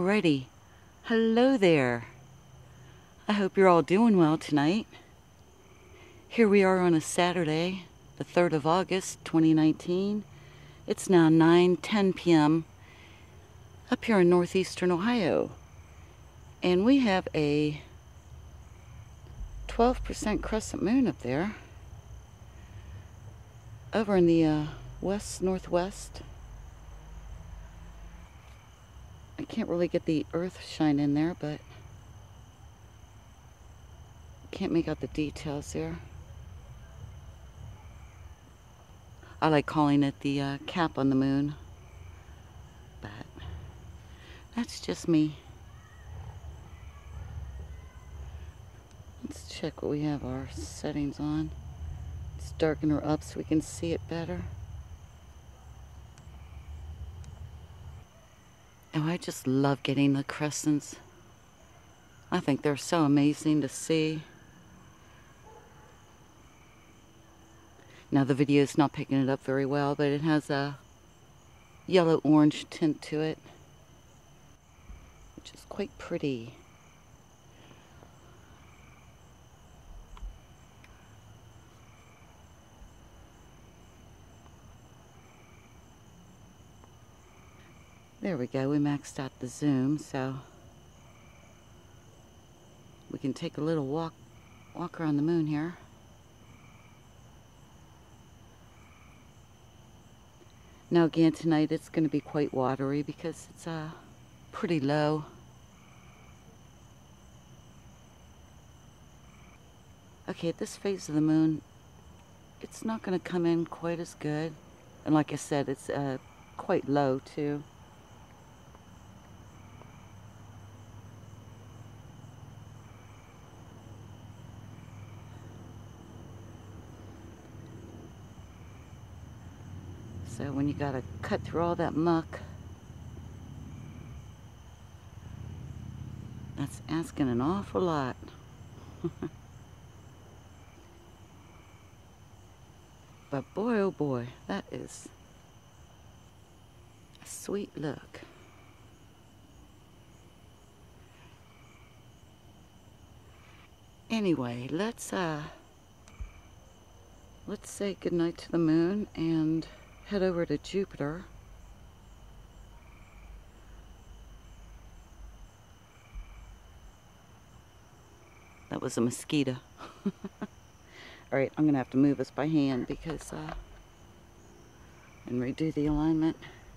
Alrighty, hello there. I hope you're all doing well tonight. Here we are on a Saturday, the 3rd of August, 2019. It's now 9:10 p.m. up here in northeastern Ohio. And we have a 12% crescent moon up there. Over in the west-northwest. I can't really get the earth shine in there, but can't make out the details there. I like calling it the cap on the moon, but that's just me. Let's check what we have our settings on. Let's darken her up so we can see it better. Oh, I just love getting the crescents. I think they're so amazing to see. Now the video is not picking it up very well, but it has a yellow-orange tint to it, which is quite pretty. There we go, we maxed out the zoom, so we can take a little walk around the moon here. Now again, tonight it's going to be quite watery because it's pretty low. Okay, at this phase of the moon, it's not going to come in quite as good. And like I said, it's quite low too. So when you gotta cut through all that muck, that's asking an awful lot. But boy, oh boy, that is a sweet look. Anyway, let's say goodnight to the moon and head over to Jupiter. That was a mosquito. Alright, I'm gonna have to move this by hand because and redo the alignment,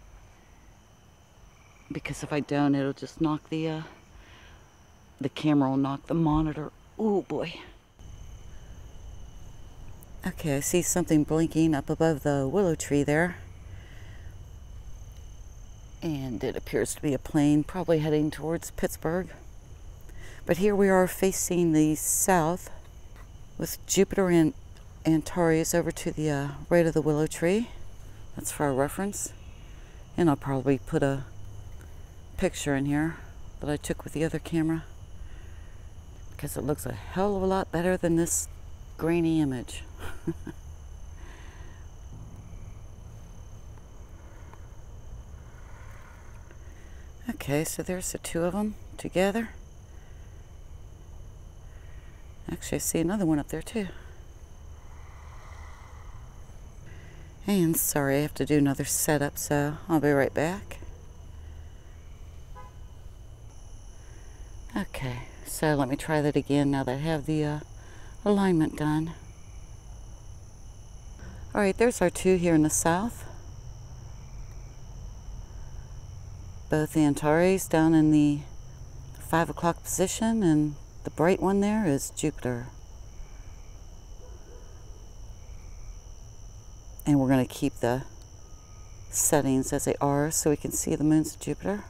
because if I don't, it'll just knock the camera will knock the monitor. Oh boy. Okay, I see something blinking up above the willow tree there. And it appears to be a plane, probably heading towards Pittsburgh. But here we are facing the south with Jupiter and Antares over to the right of the willow tree. That's for our reference. And I'll probably put a picture in here that I took with the other camera, because it looks a hell of a lot better than this grainy image. Okay, so there's the two of them together. Actually, I see another one up there too. And sorry, I have to do another setup, so I'll be right back. Okay, so let me try that again now that I have the alignment done. Alright, there's our two here in the south. Both the Antares down in the 5 o'clock position, and the bright one there is Jupiter. And we're going to keep the settings as they are so we can see the moons of Jupiter.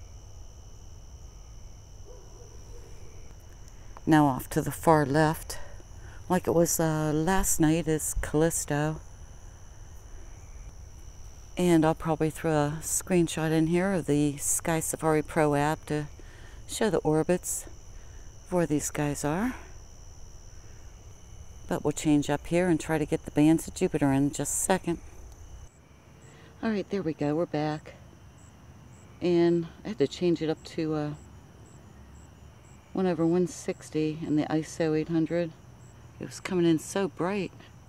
Now off to the far left, like it was last night, is Callisto. And I'll probably throw a screenshot in here of the SkySafari Pro App to show the orbits of where these guys are. But we'll change up here and try to get the bands of Jupiter in just a second. Alright, there we go, we're back. and I had to change it up to 1/160 and the ISO 800. It was coming in so bright.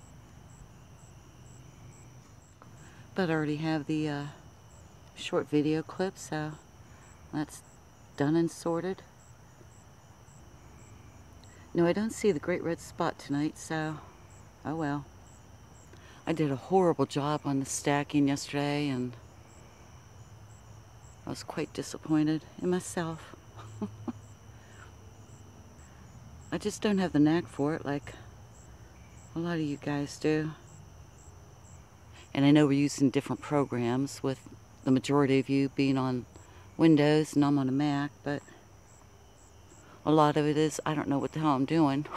But I already have the short video clip, so that's done and sorted. No, I don't see the great red spot tonight, so oh well. I did a horrible job on the stacking yesterday, and I was quite disappointed in myself. I just don't have the knack for it like a lot of you guys do. And I know we're using different programs, with the majority of you being on Windows and I'm on a Mac, but a lot of it is I don't know what the hell I'm doing.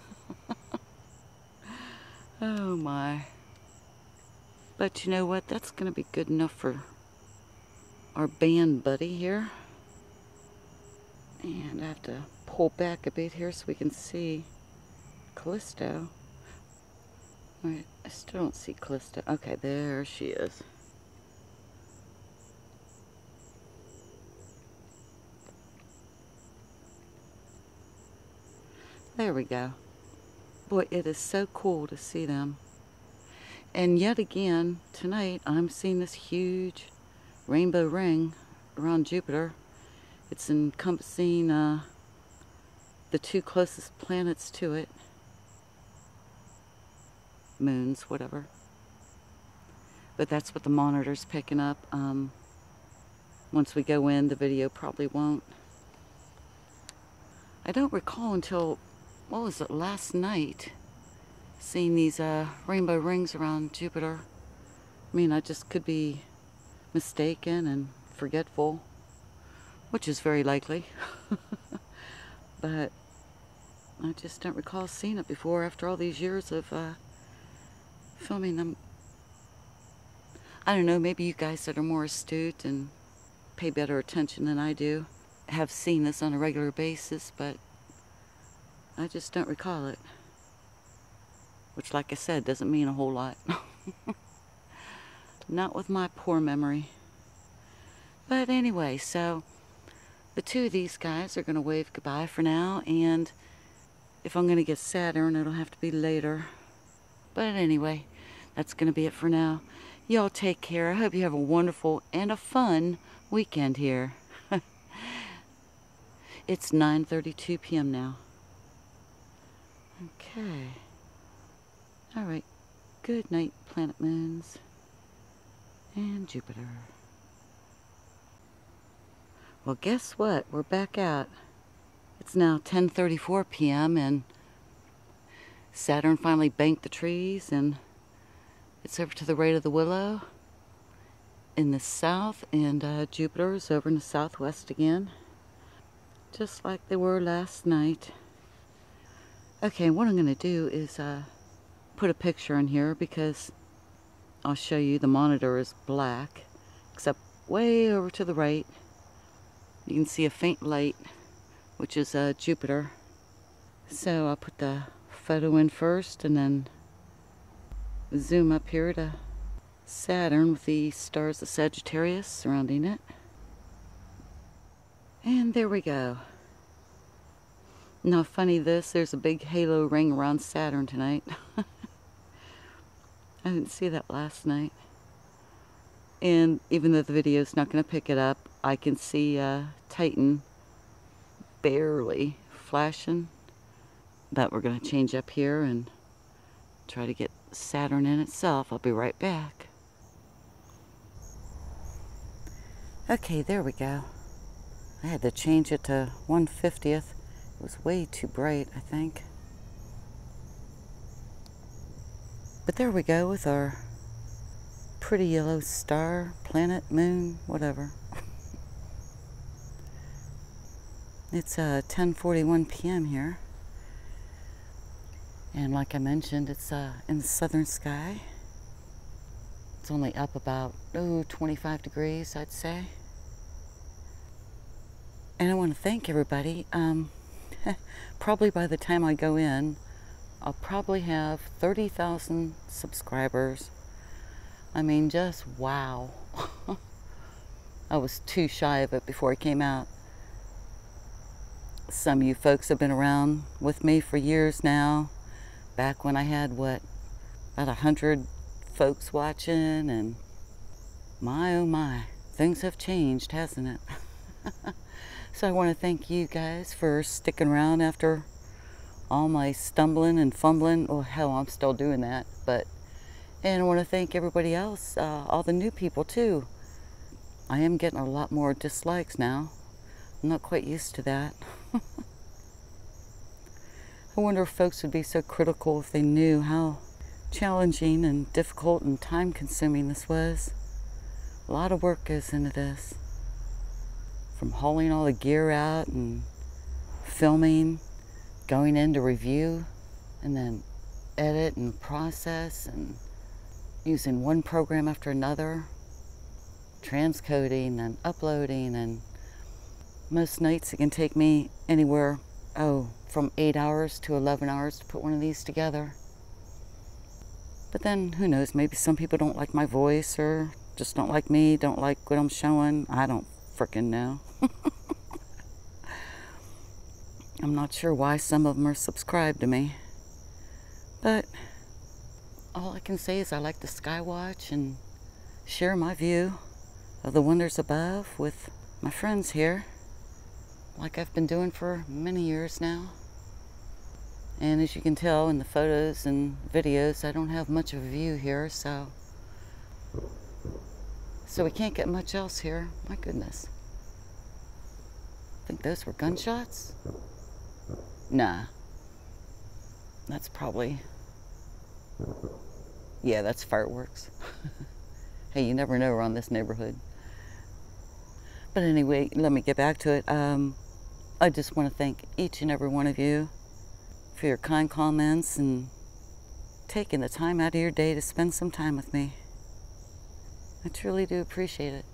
Oh my. But you know what? That's going to be good enough for our band buddy here. And I have to pull back a bit here so we can see Callisto. Alright, I still don't see Callisto. Okay, there she is. There we go. Boy, it is so cool to see them. And yet again, tonight, I'm seeing this huge rainbow ring around Jupiter. It's encompassing the two closest planets to it. Moons, whatever. But that's what the monitor's picking up. Once we go in, the video probably won't. I don't recall until, what was it, last night, seeing these rainbow rings around Jupiter. I mean, I just could be mistaken and forgetful, which is very likely. But I just don't recall seeing it before after all these years of filming them. I don't know, maybe you guys that are more astute and pay better attention than I do have seen this on a regular basis, but I just don't recall it. Which, like I said, doesn't mean a whole lot. Not with my poor memory. But anyway, so the two of these guys are going to wave goodbye for now, and if I'm going to get Saturn, it'll have to be later. But anyway, that's going to be it for now. Y'all take care. I hope you have a wonderful and a fun weekend here. It's 9:32 p.m. now. Okay. Alright. Good night, planet moons and Jupiter. Well, guess what? We're back out. It's now 10:34 p.m. and Saturn finally banked the trees, and it's over to the right of the willow in the south, and Jupiter is over in the southwest again, just like they were last night. Okay, what I'm going to do is put a picture in here, because I'll show you the monitor is black, except way over to the right. You can see a faint light, which is Jupiter. So I'll put the photo in first and then zoom up here to Saturn with the stars of Sagittarius surrounding it. And there we go. Now, funny this, there's a big halo ring around Saturn tonight. I didn't see that last night. And even though the video is not going to pick it up, I can see Titan barely flashing. But we're going to change up here and try to get Saturn in itself. I'll be right back. Okay, there we go. I had to change it to 1/50th. It was way too bright, I think. But there we go with our pretty yellow star, planet, moon, whatever. It's 10:41 p.m. here. And like I mentioned, it's in the southern sky. It's only up about 25 degrees, I'd say. And I want to thank everybody. Probably by the time I go in, I'll probably have 30,000 subscribers. I mean, just wow. I was too shy of it before I came out. Some of you folks have been around with me for years now. Back when I had, what, about 100 folks watching, and my oh my, things have changed, hasn't it? So I want to thank you guys for sticking around after all my stumbling and fumbling. Well, hell, I'm still doing that, and I want to thank everybody else, all the new people too. I am getting a lot more dislikes now. I'm not quite used to that. I wonder if folks would be so critical if they knew how challenging and difficult and time-consuming this was. A lot of work goes into this. From hauling all the gear out and filming, going in to review, and then edit and process, and using one program after another, transcoding and uploading, and most nights it can take me anywhere, from 8 hours to 11 hours to put one of these together. But then, who knows, maybe some people don't like my voice, or just don't like me, don't like what I'm showing. I don't frickin' know. I'm not sure why some of them are subscribed to me. But all I can say is I like to skywatch and share my view of the wonders above with my friends here, like I've been doing for many years now. And as you can tell in the photos and videos, I don't have much of a view here, so we can't get much else here. My goodness. I think those were gunshots? Nah. That's probably... yeah, that's fireworks. Hey, you never know around this neighborhood. But anyway, let me get back to it. I just want to thank each and every one of you for your kind comments and taking the time out of your day to spend some time with me. I truly do appreciate it.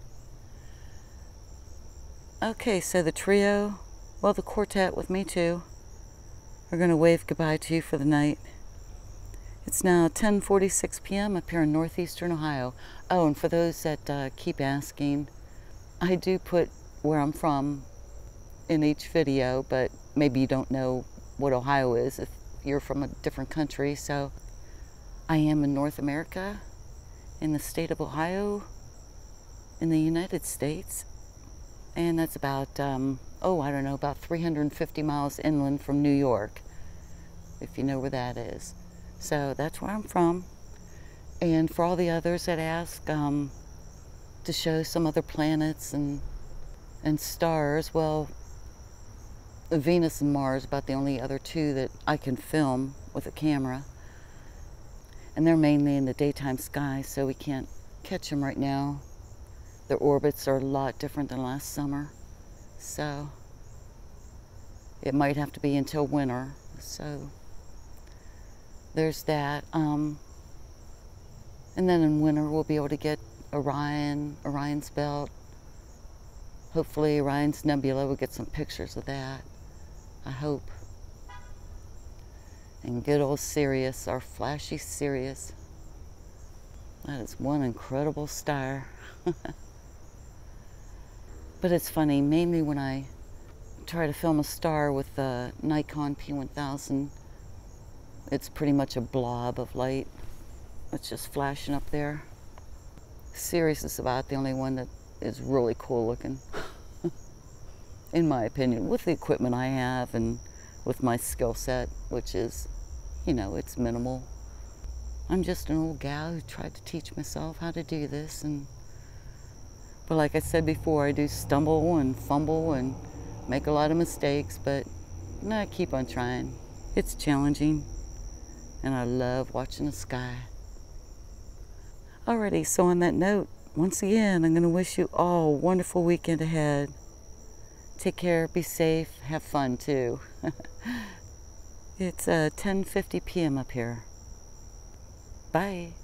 Okay, so the trio, well, the quartet with me too, are going to wave goodbye to you for the night. It's now 10:46 p.m. up here in northeastern Ohio. Oh, and for those that keep asking, I do put where I'm from in each video, but maybe you don't know what Ohio is if you're from a different country. So I am in North America, in the state of Ohio, in the United States, and that's about, I don't know, about 350 miles inland from New York, if you know where that is. So that's where I'm from. And for all the others that ask to show some other planets and stars, well, Venus and Mars, about the only other two that I can film with a camera. And they're mainly in the daytime sky, so we can't catch them right now. Their orbits are a lot different than last summer, so it might have to be until winter. So there's that. And then in winter we'll be able to get Orion's belt. Hopefully Orion's nebula, we'll get some pictures of that, I hope. And good old Sirius, our flashy Sirius. That is one incredible star. But it's funny, mainly when I try to film a star with the Nikon P1000, it's pretty much a blob of light. It's just flashing up there. Sirius is about the only one that is really cool looking, in my opinion, with the equipment I have and with my skill set, which is, it's minimal. I'm just an old gal who tried to teach myself how to do this, but like I said before, I do stumble and fumble and make a lot of mistakes, but I keep on trying. It's challenging, and I love watching the sky. Alrighty, so on that note, once again, I'm going to wish you all a wonderful weekend ahead. Take care, be safe, have fun too. It's 10:50 p.m. up here. Bye.